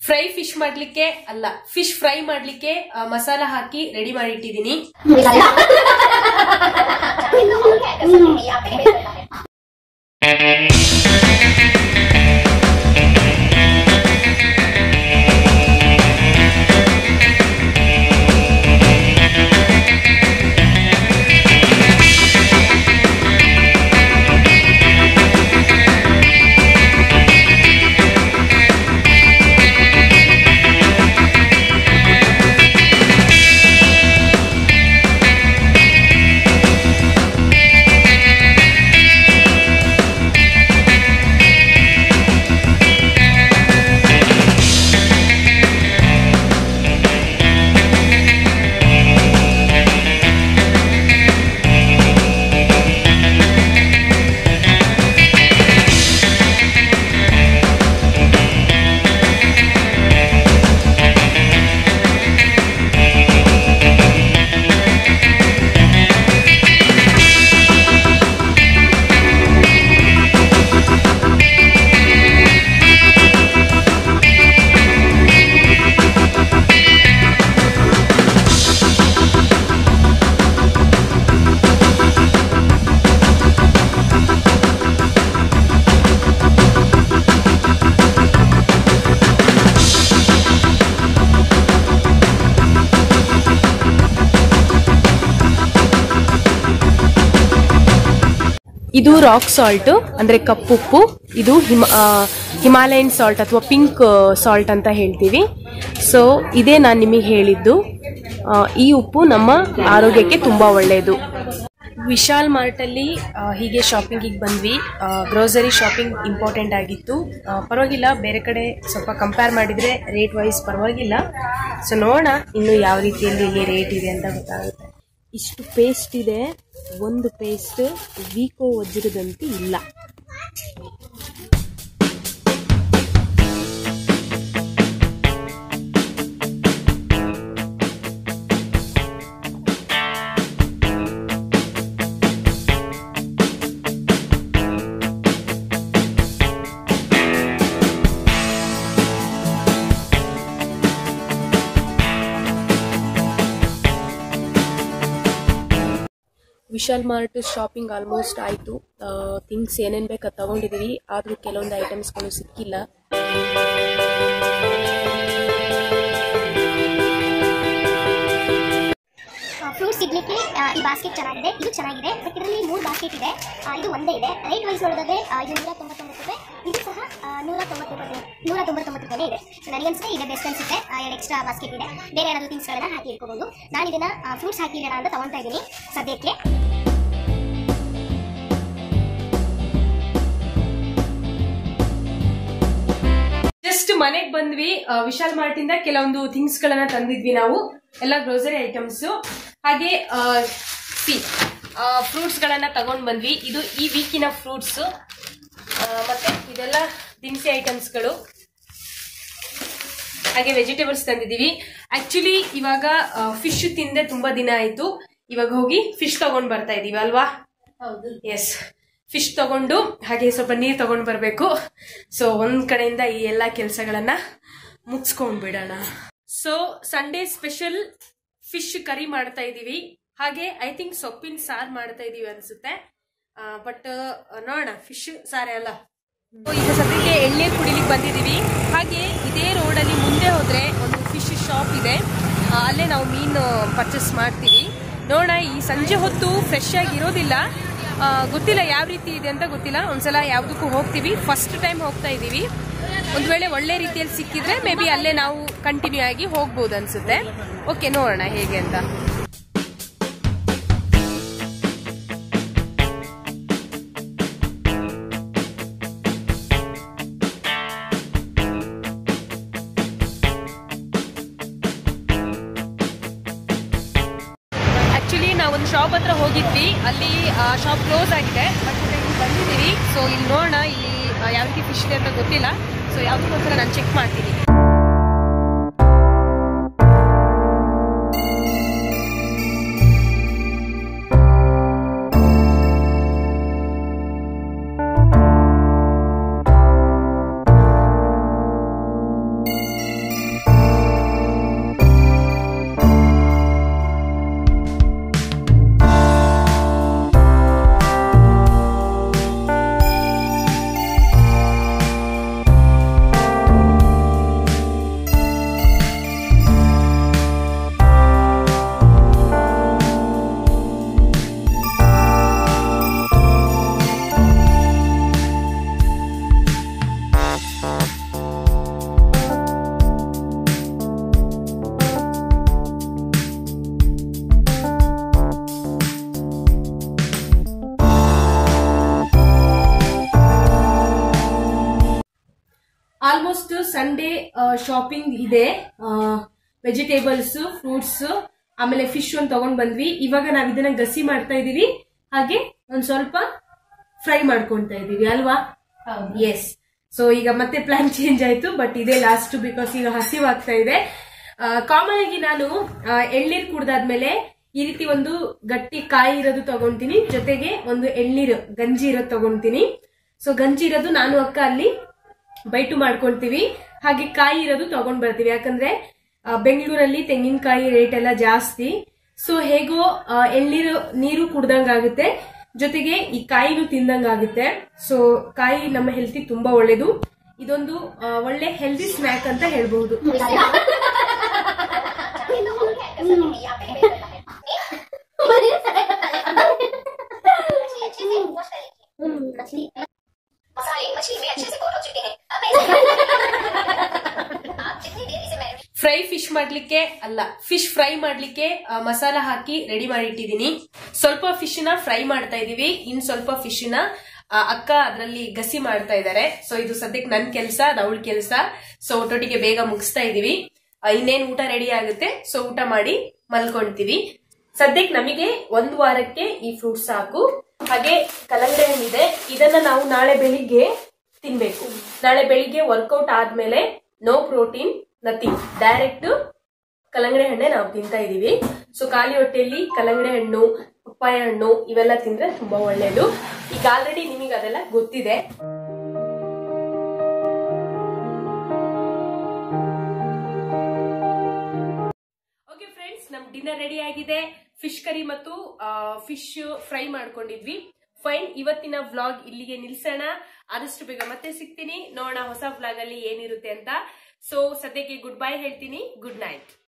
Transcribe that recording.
Fry fish ಮಾಡ್ಲಿಕ್ಕೆ ಅಲ್ಲ, fish fry ಮಾಡ್ಲಿಕ್ಕೆ ಮಸಾಲ ಹಾಕಿ ರೆಡಿ ಮಾಡಿ ಇಟ್ಟಿದ್ದೀನಿ. ಇದು ರಾಕ್ ಸಾಲ್ಟ್ ಅಂದ್ರೆ ಕಪ್ಪುಪ್ಪು. ಇದು ಹಿಮಾಲಯನ್ ಸಾಲ್ಟ್ ಅಥವಾ ಪಿಂಕ್ ಸಾಲ್ಟ್ ಅಂತ ಹೇಳ್ತೀವಿ. ಸೊ ಇದೇ ನಾನು ನಿಮಗೆ ಹೇಳಿದ್ದು. ಈ ಉಪ್ಪು ನಮ್ಮ ಆರೋಗ್ಯಕ್ಕೆ ತುಂಬಾ ಒಳ್ಳೆಯದು. ವಿಶಾಲ್ ಮಾರ್ಟ್ ಅಲ್ಲಿ ಹೀಗೆ ಶಾಪಿಂಗಿಗೆ ಬಂದ್ವಿ. ಗ್ರೋಸರಿ ಶಾಪಿಂಗ್ ಇಂಪಾರ್ಟೆಂಟ್ ಆಗಿತ್ತು. ಪರವಾಗಿಲ್ಲ, ಬೇರೆ ಕಡೆ ಸ್ವಲ್ಪ ಕಂಪೇರ್ ಮಾಡಿದ್ರೆ ರೇಟ್ ವೈಸ್ ಪರವಾಗಿಲ್ಲ. ಸೊ ನೋಡೋಣ ಇನ್ನು ಯಾವ ರೀತಿಯಲ್ಲಿ ಇಲ್ಲಿ ರೇಟ್ ಇದೆ ಅಂತ ಗೊತ್ತಾಗುತ್ತೆ. ಇಷ್ಟು ಪೇಸ್ಟ್ ಇದೆ. ಒಂದು ಪೇಸ್ಟ್ ವೀಕೋ ವಜ್ರದಂತೆ ಇಲ್ಲ. ವಿಶಾಲ್ ಮಾರ್ಟ್ ಶಾಪಿಂಗ್ ಆಲ್ಮೋಸ್ಟ್ ಆಯಿತು. ಥಿಂಗ್ಸ್ ಏನೇನು ಬೇಕು ಅದು ತಗೊಂಡಿದ್ದೀವಿ. ಆದರೂ ಕೆಲವೊಂದು ಐಟಮ್ಸ್ಗಳು ಸಿಕ್ಕಿಲ್ಲ. ಫ್ರೂಟ್ಸ್ ಸಿಗ್ಲಿಕ್ಕೆ ಈ ಬಾಸ್ಕೆಟ್ ಚೆನ್ನಾಗಿದೆ, ಇದು ಚೆನ್ನಾಗಿದೆ. ಬಟ್ ಇದರಲ್ಲಿ 3 ಬಾಸ್ಕೆಟ್ ಇದೆ, ಇದು ಒಂದೇ ಇದೆ. ರೇಟ್ ವೈಸ್ ನೋಡಿದ್ರೆ ಇದು 199 ರೂಪಾಯಿ, ಇದು ಸಹ 199 ರೂಪಾಯಿ ಇದೆ. ನನಗನ್ಸುತ್ತೆ ಇದೆ ಬೆಸ್ಟ್ ಅನ್ಸುತ್ತೆ. 2 ಎಕ್ಸ್ಟ್ರಾ ಬಾಸ್ಕೆಟ್ ಇದೆ. ಬೇರೆ ಏನಾದರೂ ಥಿಂಗ್ಸ್ಗಳನ್ನ ಹಾಕಿ ಇಟ್ಕೋಬಹುದು. ನಾನು ಇದನ್ನ ಫ್ರೂಟ್ಸ್ ಹಾಕಿರೋಣ ಅಂತ ತಗೊಳ್ತಾ ಇದ್ದೀನಿ ಸದ್ಯಕ್ಕೆ. ಜಸ್ಟ್ ಮನೆಗೆ ಬಂದ್ವಿ. ವಿಶಾಲ್ ಮಾರ್ಟ್ ಇಂದ ಕೆಲವೊಂದು ಥಿಂಗ್ಸ್ ಗಳನ್ನ ತಂದಿದ್ವಿ ನಾವು, ಎಲ್ಲ ಗ್ರೋಸರಿ ಐಟಮ್ಸ್. ಹಾಗೆ ಫ್ರೂಟ್ಸ್ ಗಳನ್ನ ತಗೊಂಡ್ ಬಂದ್ವಿ. ಇದು ಈ ವೀಕಿನ ಫ್ರೂಟ್ಸ್. ಮತ್ತೆ ಇದೆಲ್ಲ ದಿನಸಿ ಐಟಮ್ಸ್ಗಳು. ಹಾಗೆ ವೆಜಿಟೇಬಲ್ಸ್ ತಂದಿದ್ದೀವಿ. ಆಕ್ಚುಲಿ ಇವಾಗ ಫಿಶ್ ತಿಂದೆ ತುಂಬಾ ದಿನ ಆಯ್ತು. ಇವಾಗ ಹೋಗಿ ಫಿಶ್ ತಗೊಂಡ್ ಬರ್ತಾ ಇದೀವಿ ಅಲ್ವಾ? ಎಸ್, ಫಿಶ್ ತಗೊಂಡು ಹಾಗೆ ಸ್ವಲ್ಪ ನೀರು ತಗೊಂಡು ಬರಬೇಕು. ಸೊ ಒಂದ್ ಕಡೆಯಿಂದ ಈ ಎಲ್ಲಾ ಕೆಲಸಗಳನ್ನ ಮುಗಿಸ್ಕೊಂಡ್ ಬಿಡೋಣ. So Sunday special fish curry ಮಾಡ್ತಾ ಇದೀವಿ. ಹಾಗೆ ಐ ಥಿಂಕ್ ಸೊಪ್ಪಿನ ಸಾರು ಮಾಡ್ತಾ ಇದೀವಿ ಅನ್ಸುತ್ತೆ. ಬಟ್ ನೋಡೋಣ, ಫಿಶ್ ಸಾರೇ ಅಲ್ಲ. ಈಗ ಸದ್ಯಕ್ಕೆ ಎಳ್ನೀರು ಕುಡಿಲಿಕ್ಕೆ ಬಂದಿದೀವಿ. ಹಾಗೆ ಇದೇ ರೋಡಲ್ಲಿ ಮುಂದೆ ಹೋದ್ರೆ ಒಂದು ಫಿಶ್ ಶಾಪ್ ಇದೆ, ಅಲ್ಲೇ ನಾವು ಮೀನು ಪರ್ಚೇಸ್ ಮಾಡ್ತೀವಿ. ನೋಡೋಣ, ಈ ಸಂಜೆ ಹೊತ್ತು ಫ್ರೆಶ್ ಆಗಿ ಇರೋದಿಲ್ಲ, ಗೊತ್ತಿಲ್ಲ ಯಾವ ರೀತಿ ಇದೆ ಅಂತ ಗೊತ್ತಿಲ್ಲ. ಒಂದ್ಸಲ ಯಾವುದಕ್ಕೂ ಹೋಗ್ತೀವಿ, ಫಸ್ಟ್ ಟೈಮ್ ಹೋಗ್ತಾ ಇದೀವಿ. ಒಂದು ವೇಳೆ ಒಳ್ಳೆ ರೀತಿಯಲ್ಲಿ ಸಿಕ್ಕಿದ್ರೆ ಮೇ ಬಿ ಅಲ್ಲೇ ನಾವು ಕಂಟಿನ್ಯೂ ಆಗಿ ಹೋಗ್ಬೋದು ಅನ್ಸುತ್ತೆ. ಓಕೆ, ನೋಡೋಣ ಹೇಗೆ ಅಂತ. ನಾವೊಂದು ಶಾಪ್ ಹತ್ರ ಹೋಗಿದ್ವಿ, ಅಲ್ಲಿ ಶಾಪ್ ಕ್ಲೋಸ್ ಆಗಿದೆ. ಬಟ್ ಇಲ್ಲಿ ಬಂದಿದ್ದೀವಿ. ಸೊ ಇಲ್ಲಿ ನೋಡೋಣ, ಇಲ್ಲಿ ಯಾವ ರೀತಿ ಫಿಶ್ ಇದೆ ಅಂತ ಗೊತ್ತಿಲ್ಲ. ಸೊ ಯಾವುದಕ್ಕೋಸ್ಕರ ನಾನು ಚೆಕ್ ಮಾಡ್ತೀನಿ. ಆಲ್ಮೋಸ್ಟ್ ಸಂಡೇ ಶಾಪಿಂಗ್ ಇದೆ. ವೆಜಿಟೇಬಲ್ಸ್, ಫ್ರೂಟ್ಸ್, ಆಮೇಲೆ ಫಿಶ್ ಒಂದು ತಗೊಂಡ್ ಬಂದ್ವಿ. ಇವಾಗ ನಾವ್ ಇದನ್ನ ಗಸಿ ಮಾಡ್ತಾ ಇದೀವಿ, ಹಾಗೆ ಒಂದ್ ಸ್ವಲ್ಪ ಫ್ರೈ ಮಾಡ್ಕೊಂತಾ ಇದೀವಿ ಅಲ್ವಾ? ಎಸ್. ಸೊ ಈಗ ಮತ್ತೆ ಪ್ಲಾನ್ ಚೇಂಜ್ ಆಯ್ತು, ಬಟ್ ಇದೇ ಲಾಸ್ಟ್ ಬಿಕಾಸ್ ಈಗ ಹಸಿವಾಗ್ತಾ ಇದೆ. ಕಾಮನ್ ಆಗಿ ನಾನು ಎಳ್ನೀರ್ ಕುಡ್ದಾದ್ಮೇಲೆ ಈ ರೀತಿ ಒಂದು ಗಟ್ಟಿ ಕಾಯಿ ಇರೋದು ತಗೊಂತೀನಿ, ಜೊತೆಗೆ ಒಂದು ಎಳ್ನೀರು ಗಂಜಿ ಇರೋದು ತಗೊಂತೀನಿ. ಸೊ ಗಂಜಿ ಇರೋದು ನಾನು ಅಕ್ಕ ಅಲ್ಲಿ ಬೈಟು ಮಾಡ್ಕೊಂತೀವಿ, ಹಾಗೆ ಕಾಯಿ ಇರೋದು ತಗೊಂಡ್ ಬರ್ತೀವಿ. ಯಾಕಂದ್ರೆ ಬೆಂಗಳೂರಲ್ಲಿ ತೆಂಗಿನಕಾಯಿ ರೇಟ್ ಎಲ್ಲ ಜಾಸ್ತಿ. ಸೊ ಹೇಗೋ ಎಳ್ನೀರು ನೀರು ಕುಡ್ದಂಗಾಗುತ್ತೆ, ಜೊತೆಗೆ ಈ ಕಾಯಿನೂ ತಿಂದಂಗಾಗುತ್ತೆ. ಸೊ ಕಾಯಿ ನಮ್ಮ ಹೆಲ್ತಿ ತುಂಬಾ ಒಳ್ಳೇದು. ಇದೊಂದು ಒಳ್ಳೆ ಹೆಲ್ದಿ ಸ್ನ್ಯಾಕ್ ಅಂತ ಹೇಳ್ಬಹುದು. ಫ್ರೈ ಫಿಶ್ ಮಾಡ್ಲಿಕ್ಕೆ ಅಲ್ಲ, ಫಿಶ್ ಫ್ರೈ ಮಾಡ್ಲಿಕ್ಕೆ ಮಸಾಲ ಹಾಕಿ ರೆಡಿ ಮಾಡಿ ಇಟ್ಟಿದೀನಿ. ಸ್ವಲ್ಪ ಫಿಶ್ ನ ಫ್ರೈ ಮಾಡ್ತಾ ಇದೀವಿ, ಇನ್ ಸ್ವಲ್ಪ ಫಿಶ್ ನ ಅಕ್ಕ ಅದ್ರಲ್ಲಿ ಗಸಿ ಮಾಡ್ತಾ ಇದಾರೆ. ಸೊ ಇದು ಸದ್ಯಕ್ಕೆ ನನ್ ಕೆಲ್ಸ, ಅದು ಅವಳ ಕೆಲ್ಸ. ಸೊ ಒಟ್ಟೊಟ್ಟಿಗೆ ಬೇಗ ಮುಗಿಸ್ತಾ ಇದೀವಿ. ಇನ್ನೇನ್ ಊಟ ರೆಡಿ ಆಗುತ್ತೆ. ಸೊ ಊಟ ಮಾಡಿ ಮಲ್ಕೊಂತೀವಿ. ಸದ್ಯಕ್ಕೆ ನಮಗೆ 1 ವಾರಕ್ಕೆ ಈ ಫ್ರೂಟ್ಸ್ ಸಾಕು. ಹಾಗೆ ಕಲ್ಲಂಗಡಿ ಹಣ್ಣಿದೆ, ಇದನ್ನ ನಾವು ನಾಳೆ ಬೆಳಿಗ್ಗೆ ತಿನ್ಬೇಕು. ನಾಳೆ ಬೆಳಿಗ್ಗೆ ವರ್ಕೌಟ್ ಆದ್ಮೇಲೆ ನೋ ಪ್ರೋಟೀನ್ ನಥಿಂಗ್, ಡೈರೆಕ್ಟ್ ಕಲ್ಲಂಗಡಿ ಹಣ್ಣೆ ನಾವು ತಿಂತಾ ಇದೀವಿ. ಸೊ ಖಾಲಿ ಹೊಟ್ಟೆಯಲ್ಲಿ ಕಲ್ಲಂಗಡಿ ಹಣ್ಣು, ಪಪ್ಪಾಯ ಹಣ್ಣು ಇವೆಲ್ಲ ತಿಂದ್ರೆ ತುಂಬಾ ಒಳ್ಳೇದು. ಈಗ ಆಲ್ರೆಡಿ ನಿಮಗೆ ಅದೆಲ್ಲ ಗೊತ್ತಿದೆ. ಓಕೆ ಫ್ರೆಂಡ್ಸ್, ನಮ್ ಡಿನ್ನರ್ ರೆಡಿ ಆಗಿದೆ. ಫಿಶ್ ಕರಿ ಮತ್ತು ಫಿಶ್ ಫ್ರೈ ಮಾಡ್ಕೊಂಡಿದ್ವಿ. ಫೈನ್, ಇವತ್ತಿನ ವ್ಲಾಗ್ ಇಲ್ಲಿಗೆ ನಿಲ್ಸೋಣ. ಆದಷ್ಟು ಬೇಗ ಮತ್ತೆ ಸಿಗ್ತೀನಿ, ನೋಡೋಣ ಹೊಸ ವ್ಲಾಗ್ ಅಲ್ಲಿ ಏನಿರುತ್ತೆ ಅಂತ. ಸೊ ಸದ್ಯಕ್ಕೆ ಗುಡ್ ಬೈ ಹೇಳ್ತೀನಿ. Good night.